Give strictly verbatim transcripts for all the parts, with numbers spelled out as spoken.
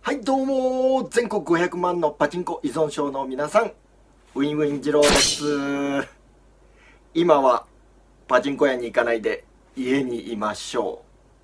はい、どうも全国ごひゃくまんのパチンコ依存症の皆さん、ウィンウィン二郎です。今はパチンコ屋に行かないで家にいましょ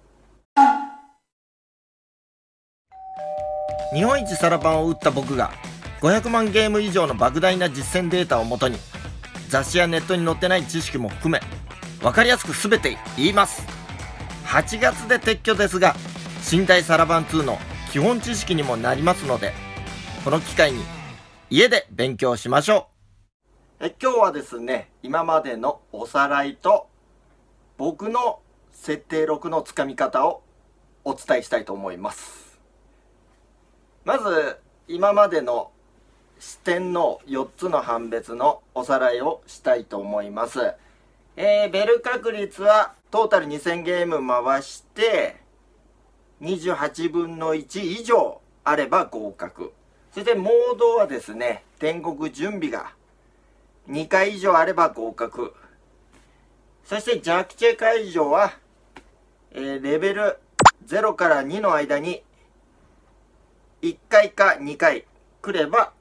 う。日本一サラパンを打った僕がごひゃくまんゲーム以上の莫大な実践データをもとに、雑誌やネットに載ってない知識も含め分かりやすく全て言います。はちがつで撤去ですが、寝台サラバンツーの基本知識にもなりますので、この機会に家で勉強しましょう。え今日はですね、今までのおさらいと僕の設定録のつかみ方をお伝えしたいと思います。まず今までの視点のよっつの判別のおさらいをしたいと思います。えー、ベル確率はトータルにせんゲーム回してにじゅうはちぶんのいち以上あれば合格。そしてモードはですね、天国準備がにかい以上あれば合格。そして弱チェ解除は、えー、レベルゼロからにの間にいっかいかにかい来れば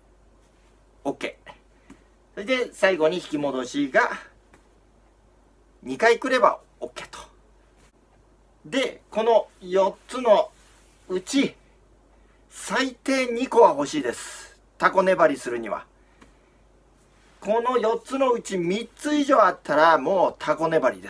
OK。それで最後に引き戻しがにかい来れば OK と。で、このよっつのうち最低にこは欲しいです。タコ粘りするには。このよっつのうちみっつ以上あったらもうタコ粘りです。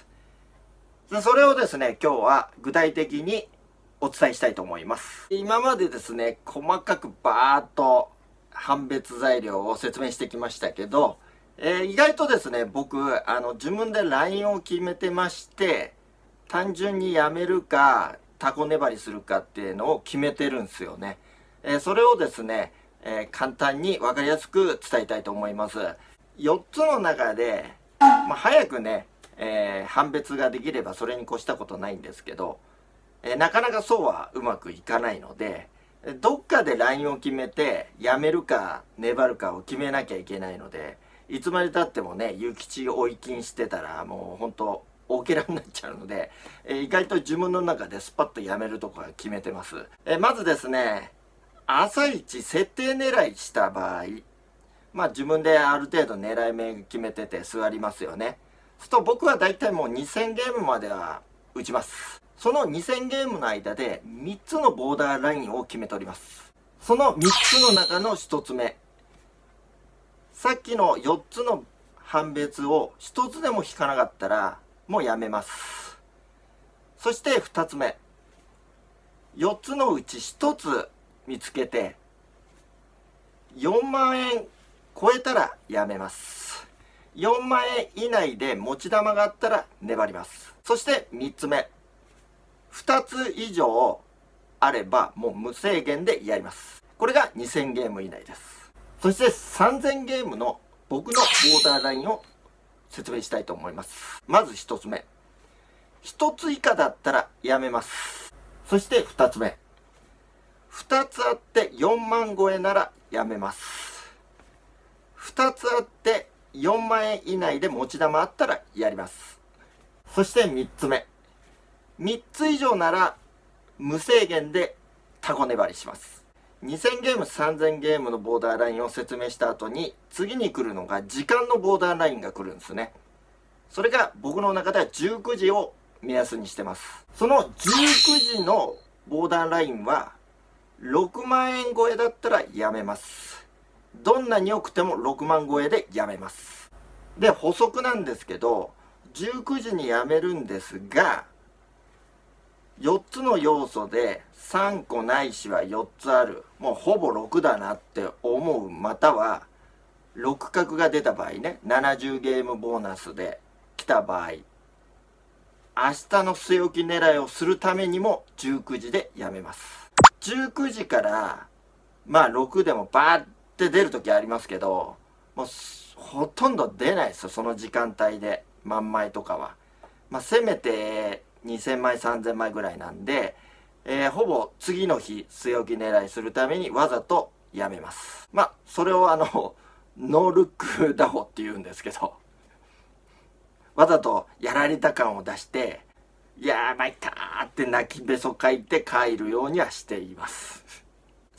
それをですね、今日は具体的にお伝えしたいと思います。今までですね、細かくバーッと判別材料を説明してきましたけど、えー、意外とですね、僕あの自分でラインを決めてまして、単純にやめるかタコ粘りするかっていうのを決めてるんですよね。えー、それをですね、えー、簡単に分かりやすく伝えたいと思います。よっつの中で、まあ、早くね、えー、判別ができればそれに越したことないんですけど、えー、なかなかそうはうまくいかないので、どっかでラインを決めてやめるか粘るかを決めなきゃいけないので、いつまでたってもね、諭吉追い金してたらもう本当大けらになっちゃうので、えー、意外と自分の中でスパッとやめるとこは決めてます。えー、まずですね、朝一設定狙いした場合、まあ自分である程度狙い目決めてて座りますよね。そうすると僕はだいたいもうにせんゲームまでは打ちます。そのにせんゲームの間でみっつのボーダーラインを決めております。そのみっつの中のひとつめ。さっきのよっつの判別をひとつでも引かなかったらもうやめます。そしてふたつめ。よっつのうちひとつ見つけてよんまんえん超えたらやめます。よんまんえん以内で持ち玉があったら粘ります。そしてみっつめ。ふたつ以上あればもう無制限でやります。これがにせんゲーム以内です。そしてさんぜんゲームの僕のボーダーラインを説明したいと思います。まずひとつめ。ひとつ以下だったらやめます。そしてふたつめ。ふたつあってよんまん超えならやめます。ふたつあってよんまんえん以内で持ち玉あったらやります。そしてみっつめ。みっつ以上なら無制限でタコ粘りします。にせんゲームさんぜんゲームのボーダーラインを説明した後に次に来るのが時間のボーダーラインが来るんですね。それが僕の中ではじゅうくじを目安にしてます。そのじゅうくじのボーダーラインはろくまんえん超えだったらやめます。どんなに良くてもろくまん超えでやめます。で、補足なんですけど、じゅうくじにやめるんですが、よっつの要素でさんこないしはよっつある、もうほぼろくだなって思う、またはろく角が出た場合ね、ななじゅうゲームボーナスで来た場合、明日の据え置き狙いをするためにもじゅうくじでやめます。じゅうくじからまあろくでもバーって出る時ありますけど、もうほとんど出ないですよ、その時間帯で万枚とかは。まあせめてにせんまいさんぜんまいぐらいなんで、えー、ほぼ次の日据え置き狙いするためにわざとやめます。まあそれをあのノールック打法っていうんですけど、わざとやられた感を出して「やばいった」って泣きべそかいて帰るようにはしています。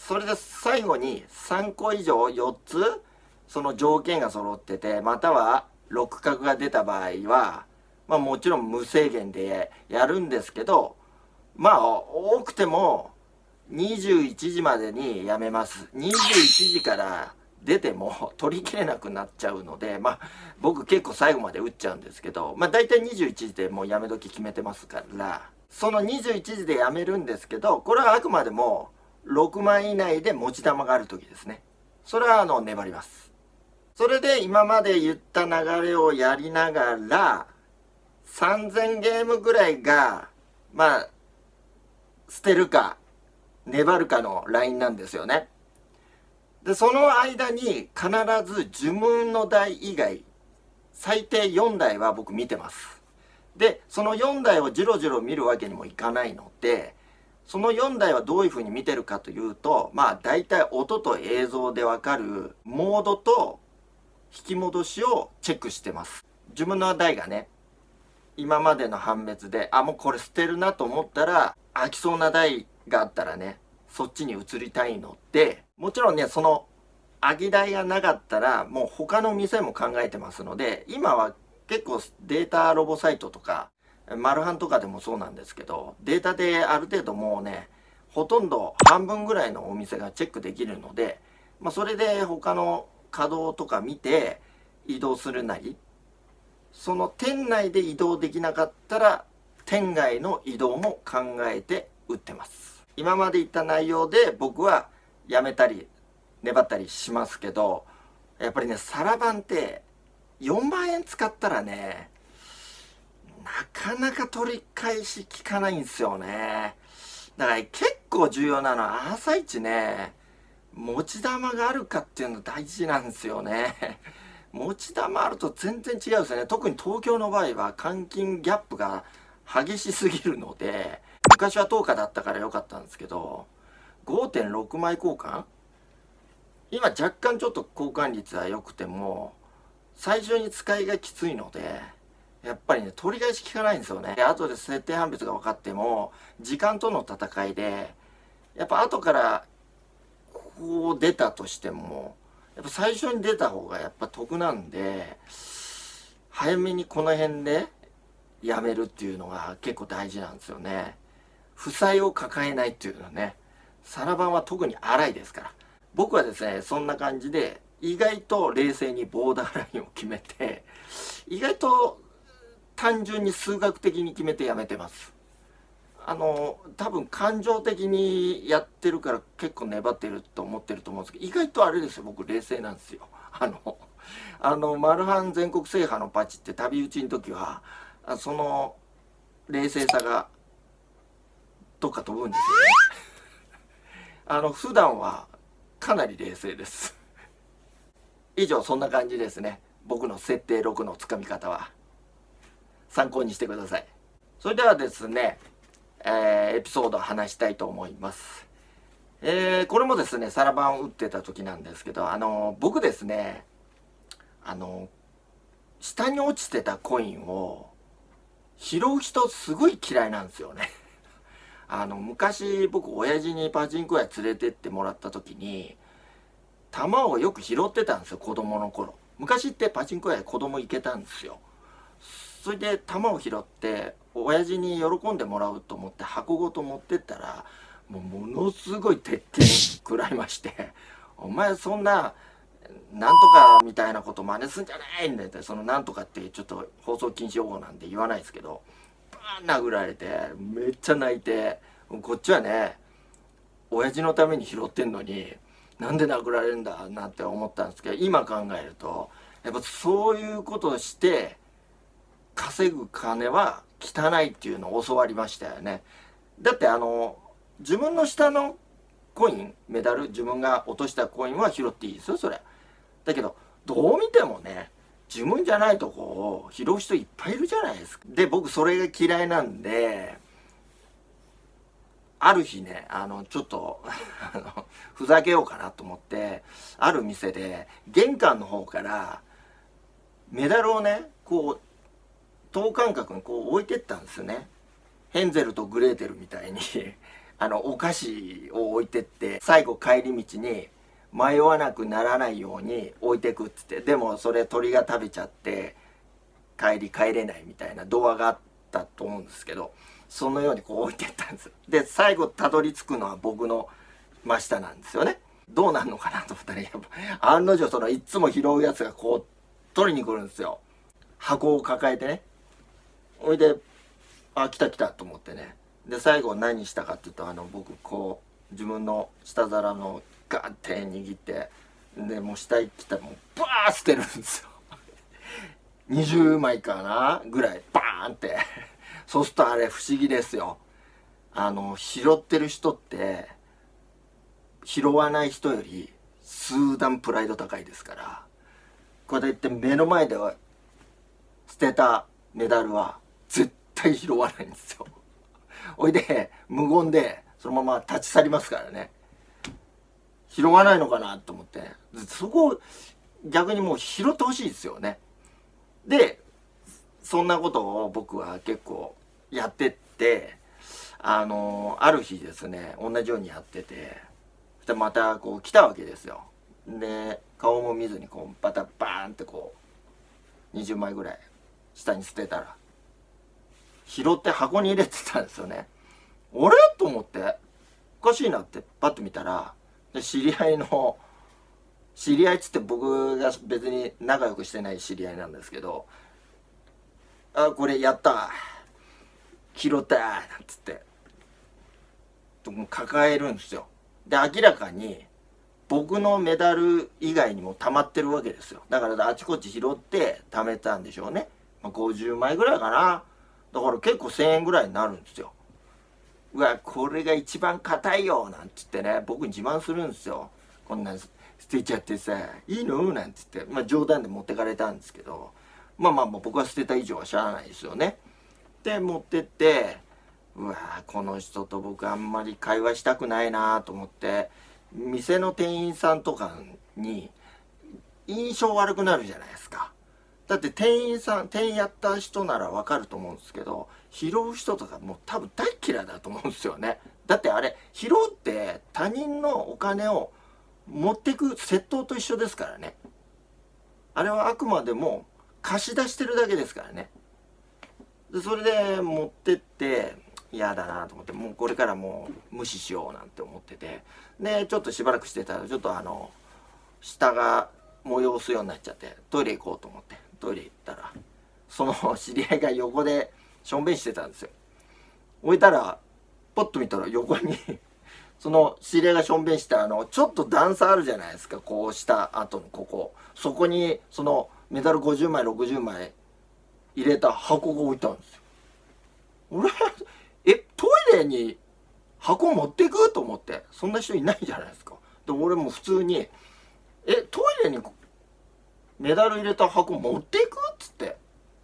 それで最後にさんこ以上よっつその条件が揃ってて、またはろく角が出た場合は、まあもちろん無制限でやるんですけど、まあ多くてもにじゅういちじまでにやめます。にじゅういちじから出ても取りきれなくなっちゃうので、まあ僕結構最後まで打っちゃうんですけど、まあ大体にじゅういちじでもうやめ時決めてますから、そのにじゅういちじでやめるんですけど、これはあくまでもろくまい以内で持ち玉がある時ですね。それはあの粘ります。それで今まで言った流れをやりながら、さんぜんゲームぐらいが、まあ、捨てるか、粘るかのラインなんですよね。で、その間に必ず呪文の台以外、最低よんだいは僕見てます。で、そのよんだいをじろじろ見るわけにもいかないので、そのよんだいはどういうふうに見てるかというと、まあ大体音と映像でわかるモードと引き戻しをチェックしてます。自分の台がね、今までの判別で、あ、もうこれ捨てるなと思ったら、飽きそうな台があったらね、そっちに移りたいので、もちろんね、その空き台がなかったら、もう他の店も考えてますので、今は結構データロボサイトとか、マルハンとかでもそうなんですけど、データである程度もうね、ほとんど半分ぐらいのお店がチェックできるので、まあそれで他の稼働とか見て移動するなり、その店内で移動できなかったら、店外の移動も考えて売ってます。今まで言った内容で僕はやめたり粘ったりしますけど、やっぱりね、皿番ってよんまんえん使ったらね、なかなか取り返し効かないんですよね。だから結構重要なのは朝一ね、持ち玉があるかっていうの大事なんですよね。持ち玉あると全然違うんですよね。特に東京の場合は換金ギャップが激しすぎるので、昔は等価だったから良かったんですけど、ごてんろくまい交換、今若干ちょっと交換率は良くても、最初に使いがきついので、やっぱりね、取り返し効かないんですよね。後で設定判別が分かっても、時間との戦いで、やっぱ後からこう出たとしても、やっぱ最初に出た方がやっぱ得なんで、早めにこの辺でやめるっていうのが結構大事なんですよね。負債を抱えないっていうのはね、皿番は特に荒いですから。僕はですね、そんな感じで、意外と冷静にボーダーラインを決めて、意外と単純に数学的に決めてやめてます。あの多分感情的にやってるから結構粘ってると思ってると思うんですけど、意外とあれですよ、僕冷静なんですよ。あのあのマルハン全国制覇のパチって旅打ちの時はその冷静さがどっか飛ぶんですよね。あの普段はかなり冷静です。以上、そんな感じですね。僕の設定ろくのつかみ方は参考にしてください。それではですね、えー、エピソードを話したいと思います。えー、これもですね、皿番を打ってた時なんですけど、あの僕ですね、あの下に落ちてたコインを拾う人すごい嫌いなんですよね。あの昔僕親父にパチンコ屋連れてってもらった時に玉をよく拾ってたんですよ、子供の頃。昔ってパチンコ屋子供行けたんですよ。それで玉を拾って親父に喜んでもらうと思って箱ごと持ってったら、もうものすごい鉄拳食らいまして「お前そんななんとかみたいなこと真似すんじゃないんだよ」って、そのなんとかってちょっと放送禁止用語なんで言わないですけど、バーン殴られてめっちゃ泣いて、こっちはね親父のために拾ってんのになんで殴られるんだなんて思ったんですけど、今考えるとやっぱそういうことをして稼ぐ金は汚いっていうのを教わりましたよね。だってあの自分の下のコイン、メダル、自分が落としたコインは拾っていいですよ、それ。だけどどう見てもね、自分じゃないとこを拾う人いっぱいいるじゃないですか。で僕それが嫌いなんで、ある日ね、あのちょっとあのふざけようかなと思って、ある店で玄関の方からメダルをねこう等間隔にこう置いてったんですよね。ヘンゼルとグレーテルみたいにあのお菓子を置いてって、最後帰り道に迷わなくならないように置いてくっつって、でもそれ鳥が食べちゃって帰り帰れないみたいな童話があったと思うんですけど、そのようにこう置いてったんです。で最後たどり着くのは僕の真下なんですよね。どうなんのかなと思ったら、やっぱ案の定そのいつも拾うやつがこう取りに来るんですよ。箱を抱えてね。おいで、あ、来た来たと思ってね。で最後何したかっていうと、あの僕こう自分の下皿のガーって握って、でもう下に来たらもうバーッ捨てるんですよ。にじゅうまいかなぐらいバーンってそうするとあれ不思議ですよ。あの拾ってる人って拾わない人より数段プライド高いですから、こうやって目の前で捨てたメダルは絶対拾わないんですよ。おいで無言でそのまま立ち去りますからね。拾わないのかなと思って、そこを逆にもう拾ってほしいですよね。でそんなことを僕は結構やってって、あのある日ですね、同じようにやってて、でまたこう来たわけですよ。で顔も見ずにこうバタバーンってこうにじゅうまいぐらい下に捨てたら、拾って箱に入れてたんですよね。あれと思っておかしいなってパッと見たら、で知り合いの知り合いっつって僕が別に仲良くしてない知り合いなんですけど、あこれやった拾ったなんつってもう抱えるんですよ。で明らかに僕のメダル以外にも溜まってるわけですよ。だからあちこち拾って貯めたんでしょうね。まあ、ごじゅうまいぐらいかな。だから結構せんえんぐらいになるんですよ。うわこれが一番硬いよなんつってね、僕に自慢するんですよ。こんなん捨てちゃってさいいのなんつって、まあ冗談で持ってかれたんですけど、まあまあまあ僕は捨てた以上はしゃあないですよね。で持ってって、うわこの人と僕あんまり会話したくないなと思って、店の店員さんとかに印象悪くなるじゃないですか。だって店員さん店員やった人ならわかると思うんですけど、拾う人とかもう多分大嫌いだと思うんですよね。だってあれ拾うって他人のお金を持ってく窃盗と一緒ですからね。あれはあくまでも貸し出してるだけですからね。でそれで持ってって嫌だなと思って、もうこれからもう無視しようなんて思ってて、でちょっとしばらくしてたらちょっとあの下が催すようになっちゃって、トイレ行こうと思ってトイレ行ったら、その知り合いが横でしょんべんしてたんですよ。置いたらポッと見たら横にその知り合いがしょんべんしたあのちょっと段差あるじゃないですか、こうした後のここ、そこにそのメダルごじゅうまいろくじゅうまい入れた箱が置いてあるんですよ。俺えトイレに箱持っていくと思って、そんな人いないじゃないですか。で俺も普通に「えトイレにメダル入れた箱持っていく?」っつって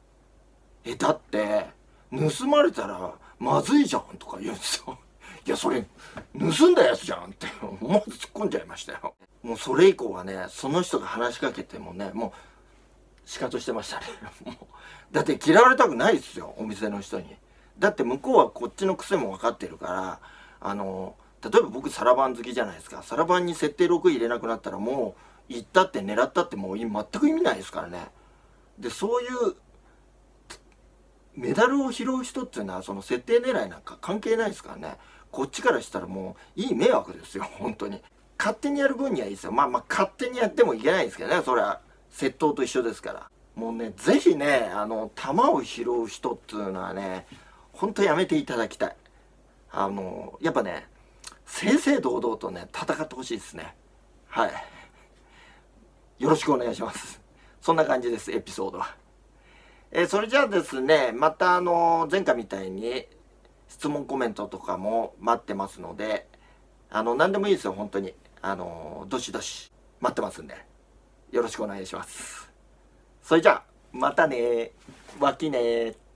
「えだって盗まれたらまずいじゃん」とか言うんですよ。いやそれ盗んだやつじゃんって思わず突っ込んじゃいましたよ。もうそれ以降はね、その人が話しかけてもね、もうシカトしてましたね。もうだって嫌われたくないですよ、お店の人に。だって向こうはこっちの癖も分かってるから、あの例えば僕サラバン好きじゃないですか。サラバンに設定ろく入れなくなったらもう行ったって狙ったってもう全く意味ないですからね。でそういうメダルを拾う人っていうのはその設定狙いなんか関係ないですからね。こっちからしたらもういい迷惑ですよ本当に。勝手にやる分にはいいですよ。まあまあ勝手にやってもいけないですけどね、それは窃盗と一緒ですから。もうね是非ね、あの弾を拾う人っていうのはね本当やめていただきたい。あのやっぱね正々堂々とね戦ってほしいですね。はい、よろしくお願いします。そんな感じです、エピソードは。えー、それじゃあですね、またあの前回みたいに質問コメントとかも待ってますので、あの何でもいいですよ本当に。あのどしどし待ってますんでよろしくお願いします。それじゃあまたね、わきね。